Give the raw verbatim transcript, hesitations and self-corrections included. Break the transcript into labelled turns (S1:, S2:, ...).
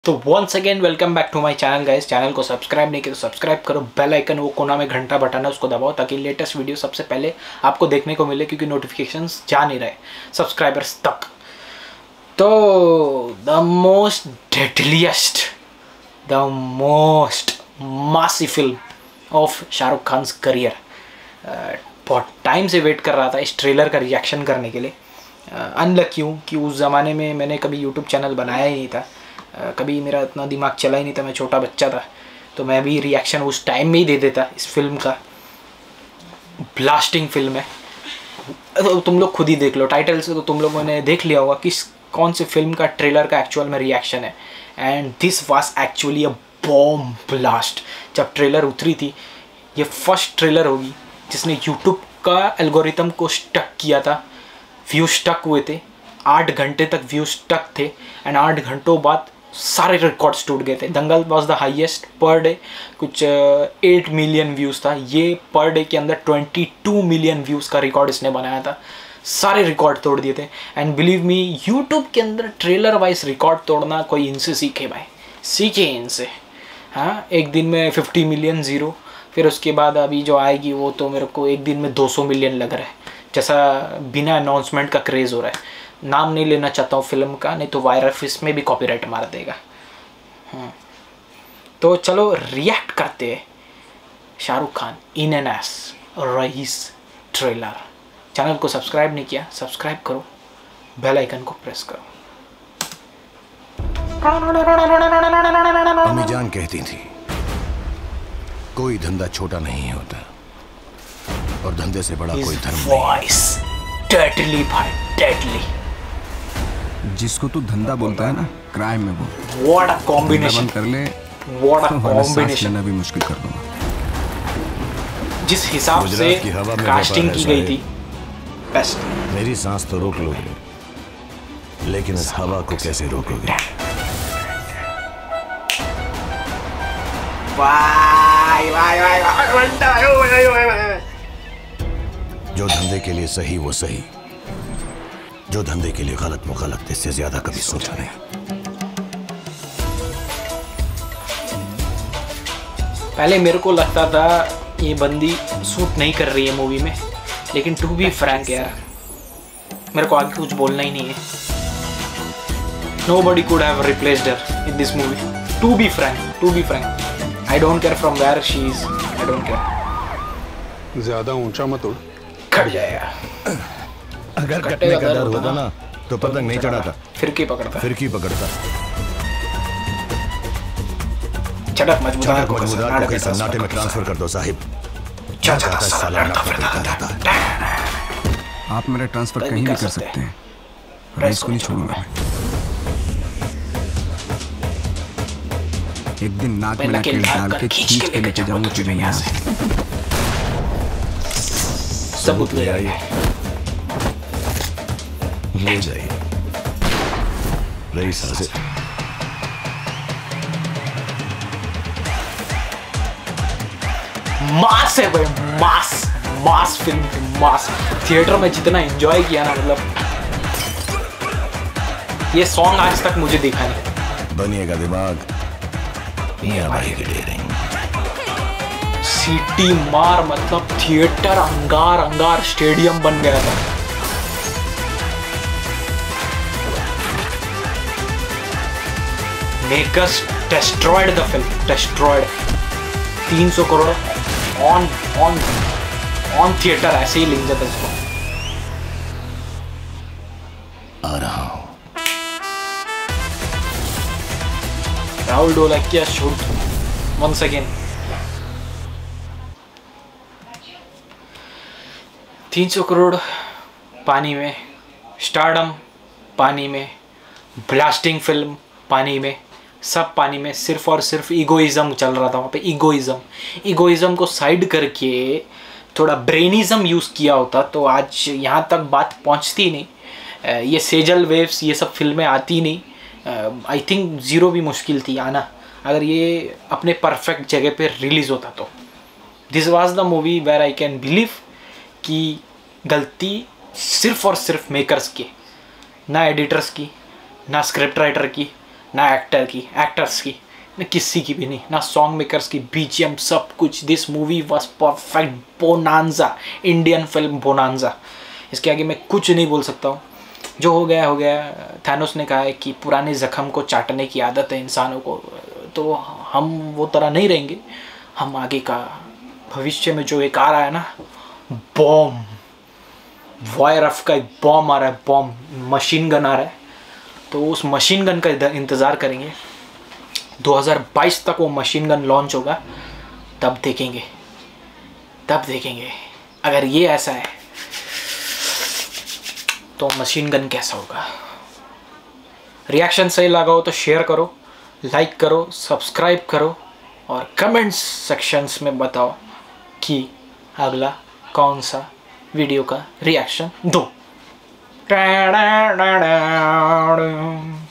S1: तो once again welcome back to my channel guys. Channel को subscribe नहीं किया तो सब्सक्राइब करो, बेल आइकन वो कोना में घंटा बटन है उसको दबाओ ताकि लेटेस्ट वीडियो सबसे पहले आपको देखने को मिले, क्योंकि नोटिफिकेशंस जा नहीं रहे सब्सक्राइबर्स तक। तो the most deadliest the most massy film of Shahrukh Khan career. बहुत टाइम से वेट कर रहा था इस ट्रेलर का रिएक्शन करने के लिए। अनलकी हूँ कि उस ज़माने में मैंने कभी यूट्यूब चैनल बनाया ही नहीं था, Uh, कभी मेरा इतना दिमाग चला ही नहीं था, मैं छोटा बच्चा था, तो मैं भी रिएक्शन उस टाइम में ही दे देता। इस फिल्म का ब्लास्टिंग फिल्म है, तो तुम लोग खुद ही देख लो, टाइटल से तो तुम लोगों ने देख लिया होगा किस कौन सी फिल्म का ट्रेलर का एक्चुअल में रिएक्शन है। And this was actually a bomb blast. जब ट्रेलर उतरी थी, ये फर्स्ट ट्रेलर होगी जिसने यूट्यूब का एल्गोरिथम को स्टक किया था। व्यू स्टक हुए थे, आठ घंटे तक व्यू स्टक थे, एंड आठ घंटों बाद सारे रिकॉर्ड्स टूट गए थे। Dangal was the highest per day, कुछ एट मिलियन व्यूज़ था। ये पर डे के अंदर ट्वेंटी टू मिलियन व्यूज़ का रिकॉर्ड इसने बनाया था। सारे रिकॉर्ड तोड़ दिए थे। एंड बिलीव मी, यूट्यूब के अंदर ट्रेलर वाइज रिकॉर्ड तोड़ना कोई इनसे सीखे भाई, सीखे इनसे। हाँ, एक दिन में फिफ्टी मिलियन ज़ीरो, फिर उसके बाद अभी जो आएगी वो तो मेरे को एक दिन में दो सौ मिलियन लग रहा है, जैसा बिना अनाउंसमेंट का क्रेज़ हो रहा है। नाम नहीं लेना चाहता हूँ फिल्म का, नहीं तो वायरस इसमें भी कॉपीराइट मार देगा। तो चलो रिएक्ट करते हैं Shahrukh Khan in and as Raees trailer. Channel को सब्सक्राइब नहीं किया, सब्सक्राइब करो, बेल आइकन को प्रेस करो।
S2: अम्मी जान कहती थी कोई धंधा छोटा नहीं होता और धंधे से बड़ा कोई धर्म नहीं।
S1: डेडली भाई, डेडली।
S3: जिसको तू धंधा बोलता है ना, क्राइम में वो
S1: व्हाट अ कॉम्बिनेशन
S3: कर ले,
S1: व्हाट अ कॉम्बिनेशन
S3: भी मुश्किल कर दूंगा।
S1: जिस हिसाब से कास्टिंग की गई थी, बेस्ट।
S2: मेरी सांस तो रोक लोगे, लेकिन इस हवा को कैसे रोकोगे?
S1: वाह वाह वाह।
S2: जो धंधे के लिए सही वो सही, जो धंधे के लिए गलत वो गलत, इससे ज्यादा कभी सोचा नहीं।
S1: पहले मेरे को लगता था ये बंदी सूट नहीं कर रही है मूवी में, लेकिन टू बी फ्रैंक यार, मेरे को आगे कुछ बोलना ही नहीं है। Nobody could have replaced her in this movie. To be frank, to be frank, I don't care from where she is. I don't care.
S4: ज्यादा ऊंचा मत उड़,
S1: कट जाएगा।
S2: अगर कटने का डर होता ना तो पतंग नहीं चढ़ाता,
S1: फिरकी पकड़ता
S2: फिरकी पकड़ता।
S1: चटक मजबूदार को
S2: मजबूदार को सन्नाटे में ट्रांसफर कर दो साहिब।
S1: चाचा साला
S3: आप मेरा ट्रांसफर कहीं भी कर सकते हैं, रईस को नहीं छोड़ूंगा मैं। एक दिन नाक में नकेल डाल के खींच के लेके जाऊंगा तुझे यहाँ से।
S1: सबूत ले आइए,
S2: ले जाइए। रईस हाजिर।
S1: मास है भाई, मास मास फिल्म, मास। थिएटर में जितना एंजॉय किया ना, मतलब ये सॉन्ग आज तक मुझे देखा नहीं।
S2: बनिएगा दिमाग, मियां भाई के डेरे।
S1: सीटी मार, मतलब थिएटर अंगार अंगार स्टेडियम बन गया था। Makers destroyed the film, destroyed। तीन सौ crore on on on theatre, ऐसे ही लिख जाता इसको।
S2: आ रहा हूं।
S1: Rahul Dholakia shoot once again। तीन सौ करोड़ पानी में, स्टारडम पानी में, ब्लास्टिंग फिल्म पानी में, सब पानी में। सिर्फ और सिर्फ ईगोइज्म चल रहा था वहाँ पे। ईगोइज्म ईगोइज्म को साइड करके थोड़ा ब्रेनिज्म यूज़ किया होता तो आज यहाँ तक बात पहुँचती नहीं। ये सेजल वेव्स, ये सब फिल्में आती नहीं। आई थिंक ज़ीरो भी मुश्किल थी आना, अगर ये अपने परफेक्ट जगह पे रिलीज़ होता तो। This was the movie where I can believe कि गलती सिर्फ और सिर्फ मेकर्स की, ना एडिटर्स की, ना स्क्रिप्ट राइटर की, ना एक्टर की, एक्टर्स की, ना किसी की भी नहीं, ना सॉन्ग मेकर्स की, बीजीएम, सब कुछ। This movie was perfect bonanza, Indian film bonanza. इसके आगे मैं कुछ नहीं बोल सकता हूँ। जो हो गया हो गया। थैनोस ने कहा है कि पुराने जख्म को चाटने की आदत है इंसानों को, तो हम वो तरह नहीं रहेंगे। हम आगे का भविष्य में जो एक आ रहा है ना, बॉम्ब, वायरफ का एक बॉम्ब आ रहा है, बॉम्ब, मशीन गन आ रहा है, तो उस मशीन गन का इंतज़ार करेंगे। दो हज़ार बाईस तक वो मशीन गन लॉन्च होगा, तब देखेंगे, तब देखेंगे अगर ये ऐसा है तो मशीन गन कैसा होगा। रिएक्शन सही लगा हो तो शेयर करो, लाइक करो, सब्सक्राइब करो और कमेंट्स सेक्शंस में बताओ कि अगला कौन सा वीडियो का रिएक्शन दो।